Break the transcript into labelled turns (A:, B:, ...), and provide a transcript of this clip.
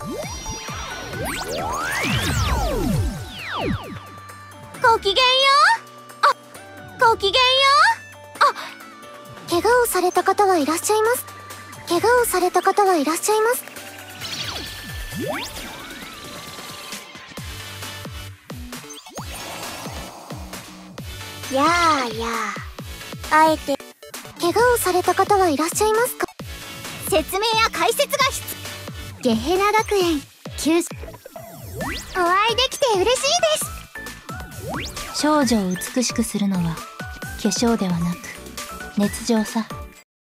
A: ごきげんよう。ごきげんよう。怪我をされた方はいらっしゃいます。怪我をされた方はいらっしゃいます。やあやあ。あえて怪我をされた方はいらっしゃいますか？説明や解説が必要。ゲヘラ学園9。お会いできて嬉しいです。
B: 少女を美しくするのは化粧ではなく熱情さ。